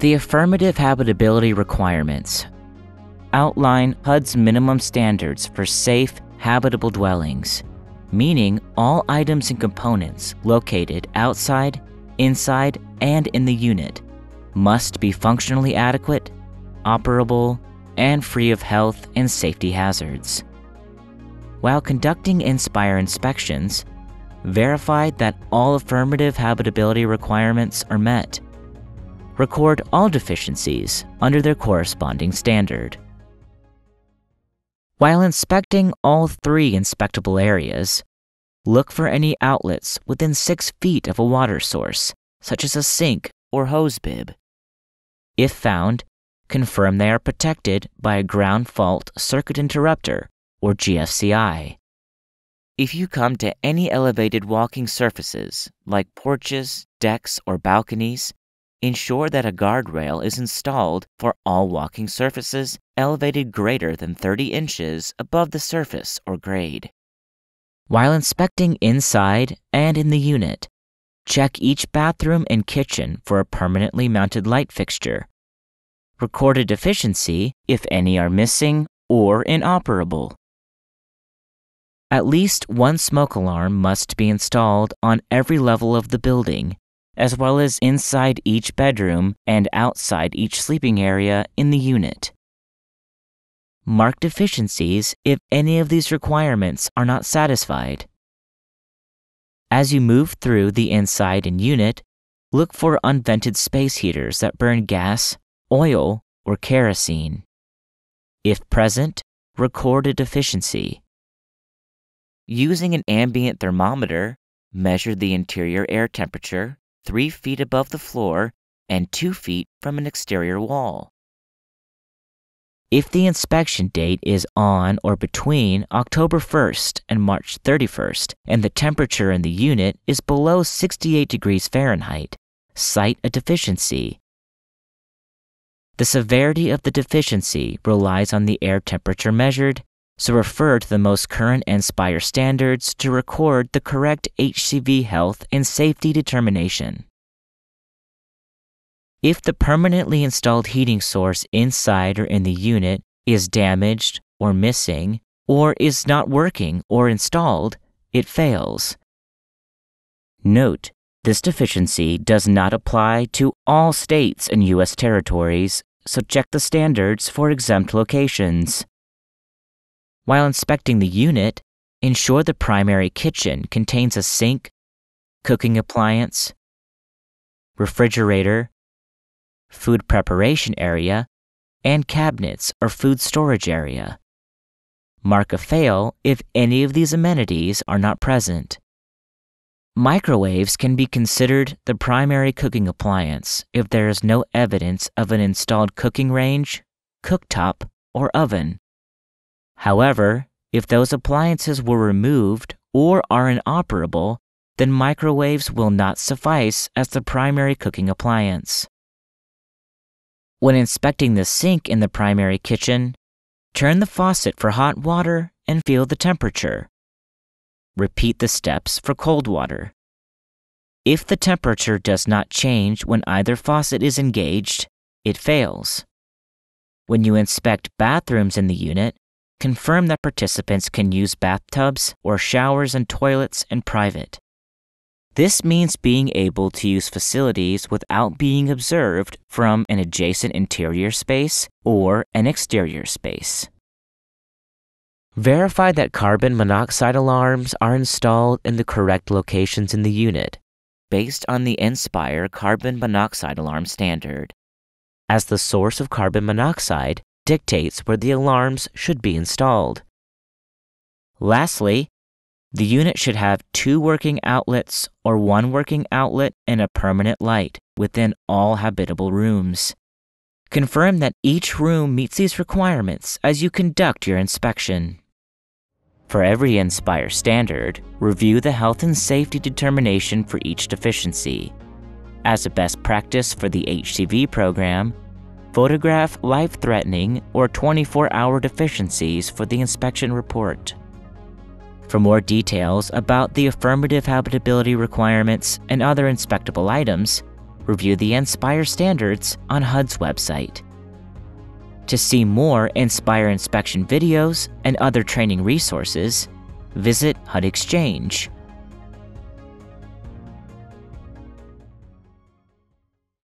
The Affirmative Habitability requirements outline HUD's minimum standards for safe, habitable dwellings, meaning all items and components located outside, inside, and in the unit must be functionally adequate, operable, and free of health and safety hazards. While conducting NSPIRE inspections, verify that all affirmative habitability requirements are met. Record all deficiencies under their corresponding standard. While inspecting all 3 inspectable areas, look for any outlets within 6 feet of a water source, such as a sink or hose bib. If found, confirm they are protected by a ground fault circuit interrupter or GFCI. If you come to any elevated walking surfaces like porches, decks, or balconies, ensure that a guardrail is installed for all walking surfaces elevated greater than 30 inches above the surface or grade. While inspecting inside and in the unit, check each bathroom and kitchen for a permanently mounted light fixture. Record a deficiency if any are missing or inoperable. At least 1 smoke alarm must be installed on every level of the building, as well as inside each bedroom and outside each sleeping area in the unit. Mark deficiencies if any of these requirements are not satisfied. As you move through the inside and unit, look for unvented space heaters that burn gas, oil, or kerosene. If present, record a deficiency. Using an ambient thermometer, measure the interior air temperature 3 feet above the floor and 2 feet from an exterior wall. If the inspection date is on or between October 1st and March 31st and the temperature in the unit is below 68 degrees Fahrenheit, cite a deficiency. The severity of the deficiency relies on the air temperature measured, so refer to the most current NSPIRE standards to record the correct HCV health and safety determination. If the permanently installed heating source inside or in the unit is damaged or missing, or is not working or installed, it fails. Note, this deficiency does not apply to all states and U.S. territories, so check the standards for exempt locations. While inspecting the unit, ensure the primary kitchen contains a sink, cooking appliance, refrigerator, food preparation area, and cabinets or food storage area. Mark a fail if any of these amenities are not present. Microwaves can be considered the primary cooking appliance if there is no evidence of an installed cooking range, cooktop, or oven. However, if those appliances were removed or are inoperable, then microwaves will not suffice as the primary cooking appliance. When inspecting the sink in the primary kitchen, turn the faucet for hot water and feel the temperature. Repeat the steps for cold water. If the temperature does not change when either faucet is engaged, it fails. When you inspect bathrooms in the unit, confirm that participants can use bathtubs or showers and toilets in private. This means being able to use facilities without being observed from an adjacent interior space or an exterior space. Verify that carbon monoxide alarms are installed in the correct locations in the unit, based on the NSPIRE carbon monoxide alarm standard, as the source of carbon monoxide dictates where the alarms should be installed. Lastly, the unit should have 2 working outlets or 1 working outlet and a permanent light within all habitable rooms. Confirm that each room meets these requirements as you conduct your inspection. For every NSPIRE standard, review the health and safety determination for each deficiency. As a best practice for the HCV program, photograph life-threatening or 24-hour deficiencies for the inspection report. For more details about the affirmative habitability requirements and other inspectable items, review the NSPIRE standards on HUD's website. To see more NSPIRE inspection videos and other training resources, visit HUD Exchange.